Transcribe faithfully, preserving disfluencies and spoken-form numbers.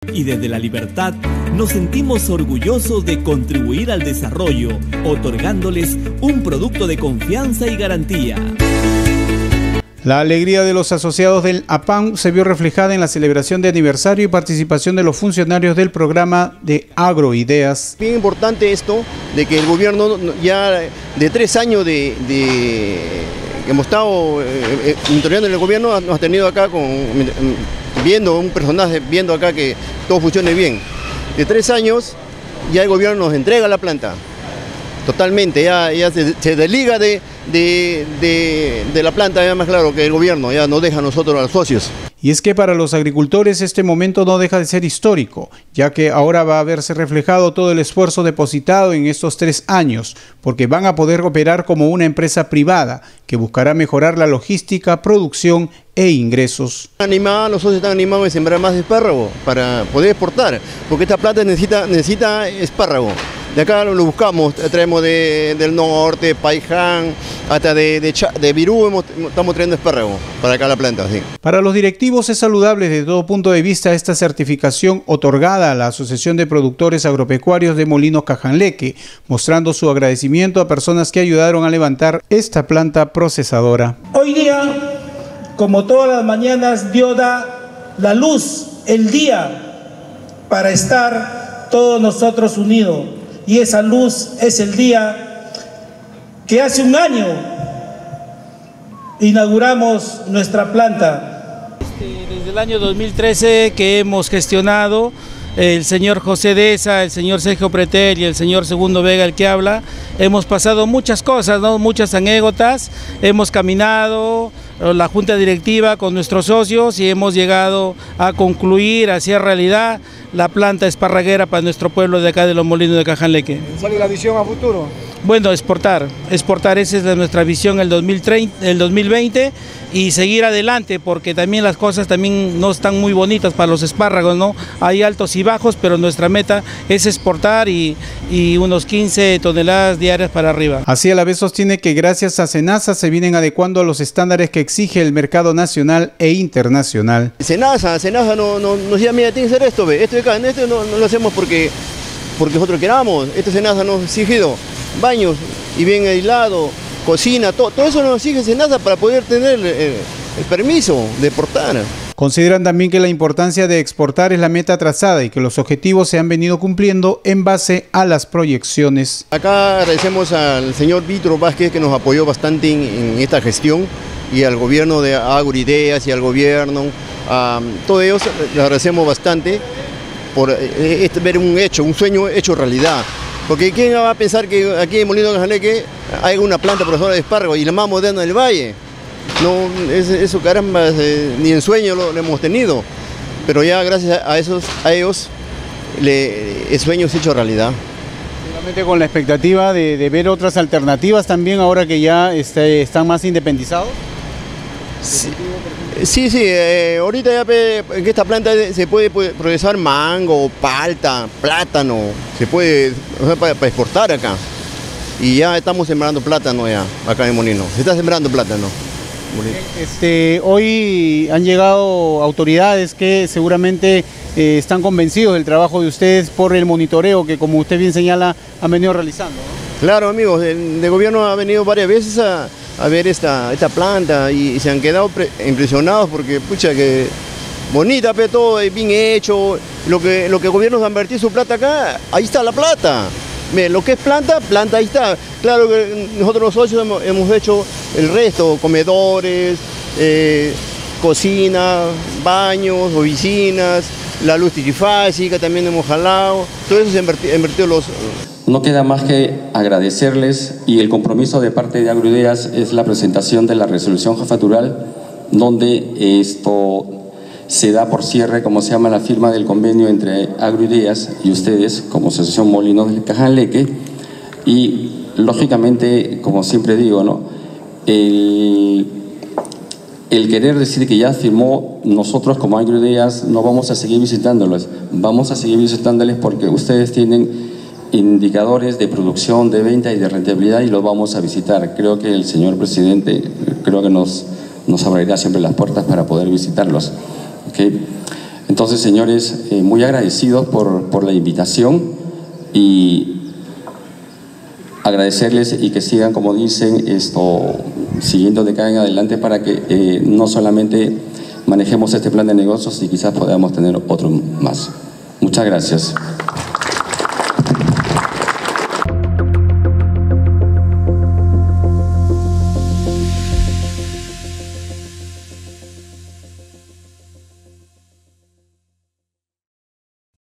Y desde La Libertad nos sentimos orgullosos de contribuir al desarrollo, otorgándoles un producto de confianza y garantía. La alegría de los asociados del A P A M se vio reflejada en la celebración de aniversario y participación de los funcionarios del programa de Agroideas. Bien importante esto de que el gobierno ya de tres años de, de que hemos estado eh, monitoreando en el gobierno, nos ha tenido acá con, viendo un personaje, viendo acá que todo funcione bien. De tres años ya el gobierno nos entrega la planta. Totalmente, ya, ya se, se desliga de, de, de, de la planta, ya más claro que el gobierno, ya nos deja a nosotros, a los socios. Y es que para los agricultores este momento no deja de ser histórico, ya que ahora va a verse reflejado todo el esfuerzo depositado en estos tres años, porque van a poder operar como una empresa privada que buscará mejorar la logística, producción e ingresos. Animada, los socios están animados de sembrar más espárrago para poder exportar, porque esta planta necesita, necesita espárrago. De acá lo buscamos, traemos de, del norte, Paiján, hasta de, de, de Virú, hemos, estamos trayendo espárrago para acá la planta. Sí. Para los directivos es saludable desde todo punto de vista esta certificación otorgada a la Asociación de Productores Agropecuarios de Molinos Cajanleque, mostrando su agradecimiento a personas que ayudaron a levantar esta planta procesadora. Hoy día, como todas las mañanas, Dios da la luz, el día, para estar todos nosotros unidos. Y esa luz es el día que hace un año inauguramos nuestra planta. Desde el año dos mil trece que hemos gestionado, el señor José Deza, el señor Sergio Pretel y el señor Segundo Vega, el que habla, hemos pasado muchas cosas, ¿no? Muchas anécdotas, hemos caminado la junta directiva con nuestros socios y hemos llegado a concluir, a hacer realidad la planta esparraguera para nuestro pueblo de acá de los Molinos de Cajanleque. ¿Cuál es la visión a futuro? Bueno, exportar, exportar, esa es nuestra visión el dos mil treinta, el dos mil veinte y seguir adelante porque también las cosas también no están muy bonitas para los espárragos, ¿no? Hay altos y bajos, pero nuestra meta es exportar y, y unos quince toneladas diarias para arriba. Así a la vez sostiene que gracias a SENASA se vienen adecuando a los estándares que exige el mercado nacional e internacional. SENASA, SENASA no, no, nos decía, mira, tiene que ser esto, ve, esto de acá, esto no, no lo hacemos porque, porque nosotros queramos, esto SENASA nos ha exigido baños y bien aislado, cocina, todo, todo eso nos exige SENASA para poder tener el, el, el permiso de exportar. Consideran también que la importancia de exportar es la meta trazada y que los objetivos se han venido cumpliendo en base a las proyecciones. Acá agradecemos al señor Víctor Vázquez que nos apoyó bastante en, en esta gestión y al gobierno de Agroideas y al gobierno, um, todos ellos les agradecemos bastante por eh, este, ver un hecho, un sueño hecho realidad. Porque ¿quién va a pensar que aquí en Molino de Cajanleque hay una planta procesadora de espárragos y la más moderna del valle? No, es, eso caramba, eh, ni en sueño lo, lo hemos tenido. Pero ya gracias a, esos, a ellos le, el sueño se ha hecho realidad. Seguramente con la expectativa de, de ver otras alternativas también ahora que ya este, están más independizados. Sí, sí, sí eh, ahorita ya en esta planta se puede, puede procesar mango, palta, plátano, se puede, o sea, para, para exportar acá. Y ya estamos sembrando plátano ya, acá en Molino, se está sembrando plátano. Este, hoy han llegado autoridades que seguramente eh, están convencidos del trabajo de ustedes por el monitoreo que, como usted bien señala, han venido realizando, ¿no? Claro, amigos, el, el gobierno ha venido varias veces a, a ver esta, esta planta y, y se han quedado pre, impresionados porque, pucha, que bonita, pero todo es bien hecho, lo que, lo que el gobierno ha invertido su plata acá, ahí está la plata. Miren, lo que es planta, planta ahí está. Claro que nosotros los socios hemos, hemos hecho el resto, comedores, eh, cocina, baños, oficinas, la luz trifásica también hemos jalado, todo eso se ha invertido, invertido los... No queda más que agradecerles y el compromiso de parte de Agroideas es la presentación de la resolución jefatural donde esto se da por cierre, como se llama, la firma del convenio entre Agroideas y ustedes como Asociación Molinos de Cajanleque y lógicamente, como siempre digo, ¿no? el, el querer decir que ya firmó, nosotros como Agroideas no vamos a seguir visitándolos, vamos a seguir visitándoles porque ustedes tienen indicadores de producción, de venta y de rentabilidad y los vamos a visitar. Creo que el señor presidente creo que nos, nos abrirá siempre las puertas para poder visitarlos. ¿Okay? Entonces, señores, eh, muy agradecidos por, por la invitación y agradecerles y que sigan, como dicen, esto, siguiendo de acá en adelante para que eh, no solamente manejemos este plan de negocios y quizás podamos tener otro más. Muchas gracias.